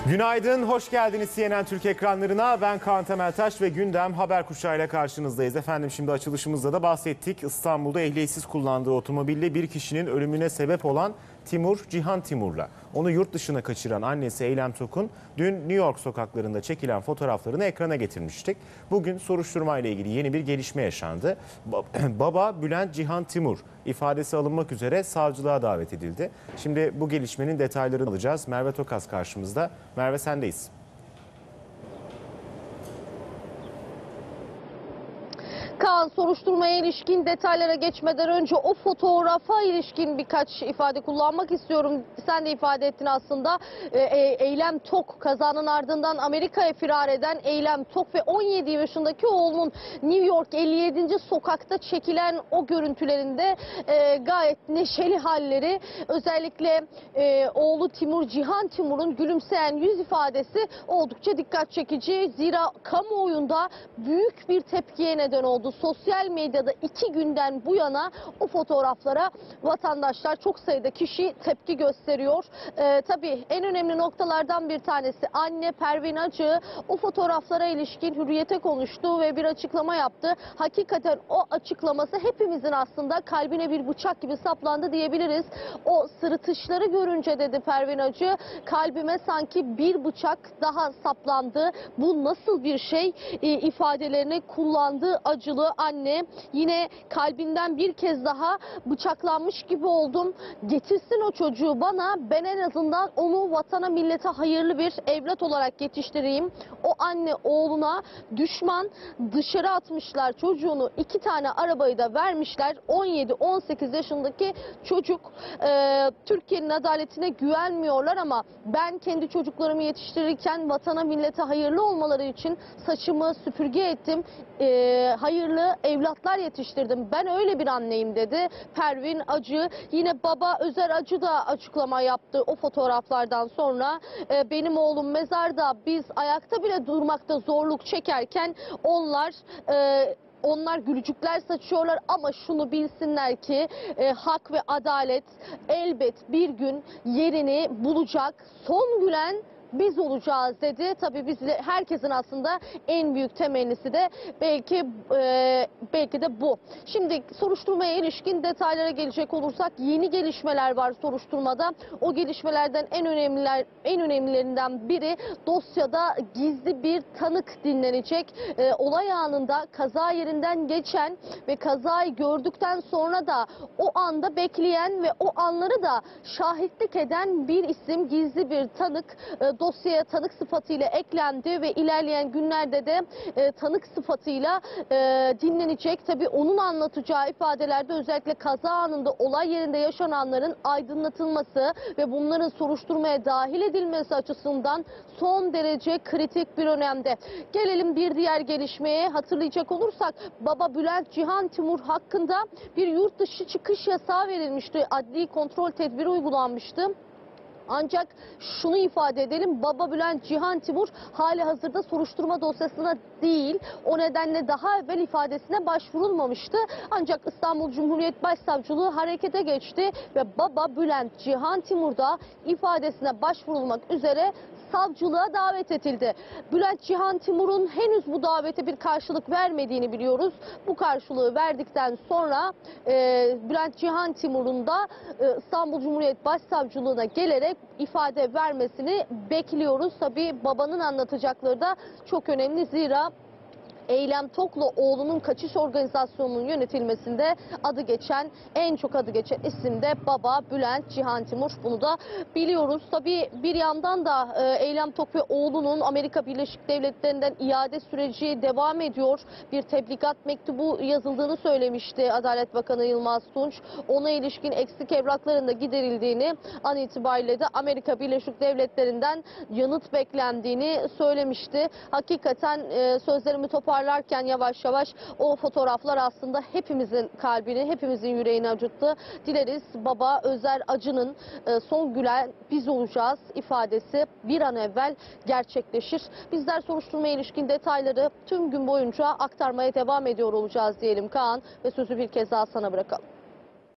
Günaydın, hoş geldiniz CNN Türk ekranlarına. Ben Kaan Temeltaş ve Gündem Haber Kuşağı'yla karşınızdayız. Efendim şimdi açılışımızda da bahsettik. İstanbul'da ehliyetsiz kullandığı otomobille bir kişinin ölümüne sebep olan Timur Cihan Timur'la onu yurt dışına kaçıran annesi Eylem Tok'un dün New York sokaklarında çekilen fotoğraflarını ekrana getirmiştik. Bugün soruşturma ile ilgili yeni bir gelişme yaşandı. Baba Bülent Cihan Timur ifadesi alınmak üzere savcılığa davet edildi. Şimdi bu gelişmenin detaylarını alacağız. Merve Tokas karşımızda. Merve, sendeyiz. Kaan, soruşturmaya ilişkin detaylara geçmeden önce o fotoğrafa ilişkin birkaç ifade kullanmak istiyorum. Sen de ifade ettin aslında. Eylem Tok, kazanın ardından Amerika'ya firar eden Eylem Tok ve 17 yaşındaki oğlunun New York 57. sokakta çekilen o görüntülerinde gayet neşeli halleri, özellikle oğlu Timur Cihan Timur'un gülümseyen yüz ifadesi oldukça dikkat çekici. Zira kamuoyunda büyük bir tepkiye neden oldu. Sosyal medyada 2 günden bu yana o fotoğraflara vatandaşlar, çok sayıda kişi tepki gösteriyor. Tabii en önemli noktalardan bir tanesi anne Pervin Acı o fotoğraflara ilişkin Hürriyet'e konuştu ve bir açıklama yaptı. Hakikaten o açıklaması hepimizin aslında kalbine bir bıçak gibi saplandı diyebiliriz. O sırıtışları görünce, dedi Pervin Acı, kalbime sanki bir bıçak daha saplandı. Bu nasıl bir şey ifadelerini kullandığı acılı anne, yine kalbimden bir kez daha bıçaklanmış gibi oldum. Getirsin o çocuğu bana, ben en azından onu vatana millete hayırlı bir evlat olarak yetiştireyim. O anne oğluna düşman, dışarı atmışlar çocuğunu, 2 tane arabayı da vermişler. 17-18 yaşındaki çocuk. Türkiye'nin adaletine güvenmiyorlar ama ben kendi çocuklarımı yetiştirirken vatana millete hayırlı olmaları için saçımı süpürge ettim. Hayırlı evlatlar yetiştirdim. Ben öyle bir anneyim, dedi Pervin Acı. Yine baba Özer Acı da açıklama yaptı o fotoğraflardan sonra. Benim oğlum mezarda, biz ayakta bile durmakta zorluk çekerken onlar gülücükler saçıyorlar ama şunu bilsinler ki hak ve adalet elbet bir gün yerini bulacak. Son gülen biz olacağız, dedi. Tabii biz, herkesin aslında en büyük temennisi de belki de bu. Şimdi soruşturmaya ilişkin detaylara gelecek olursak, yeni gelişmeler var soruşturmada. O gelişmelerden en önemlilerinden biri, dosyada gizli bir tanık dinlenecek. Olay anında kaza yerinden geçen ve kazayı gördükten sonra da o anda bekleyen ve o anları da şahitlik eden bir isim, gizli bir tanık dosyaya tanık sıfatıyla eklendi ve ilerleyen günlerde de tanık sıfatıyla dinlenecek. Tabii onun anlatacağı ifadelerde özellikle kaza anında olay yerinde yaşananların aydınlatılması ve bunların soruşturmaya dahil edilmesi açısından son derece kritik bir önemde. Gelelim bir diğer gelişmeye. Hatırlayacak olursak, baba Bülent Cihan Timur hakkında bir yurt dışı çıkış yasağı verilmişti. Adli kontrol tedbiri uygulanmıştı. Ancak şunu ifade edelim, baba Bülent Cihan Timur hali hazırda soruşturma dosyasına değil. O nedenle daha evvel ifadesine başvurulmamıştı. Ancak İstanbul Cumhuriyet Başsavcılığı harekete geçti ve baba Bülent Cihan Timur da ifadesine başvurulmak üzere savcılığa davet edildi. Bülent Cihan Timur'un henüz bu davete bir karşılık vermediğini biliyoruz. Bu karşılığı verdikten sonra Bülent Cihan Timur'un da İstanbul Cumhuriyet Başsavcılığına gelerek ifade vermesini bekliyoruz. Tabii babanın anlatacakları da çok önemli, zira Eylem Tok'la oğlunun kaçış organizasyonunun yönetilmesinde en çok adı geçen isim de baba Bülent Cihan Timur. Bunu da biliyoruz. Tabii bir yandan da Eylem Tok ve oğlunun Amerika Birleşik Devletleri'nden iade süreci devam ediyor. Bir tebligat mektubu yazıldığını söylemişti Adalet Bakanı Yılmaz Tunç. Ona ilişkin eksik evrakların da giderildiğini, an itibariyle de Amerika Birleşik Devletleri'nden yanıt beklendiğini söylemişti. Hakikaten sözlerimi toparlarken yavaş yavaş o fotoğraflar aslında hepimizin kalbini, hepimizin yüreğini acıttı. Dileriz baba Özer Acı'nın son gülen biz olacağız ifadesi bir an evvel gerçekleşir. Bizler soruşturmaya ilişkin detayları tüm gün boyunca aktarmaya devam ediyor olacağız diyelim Kaan, ve sözü bir kez daha sana bırakalım.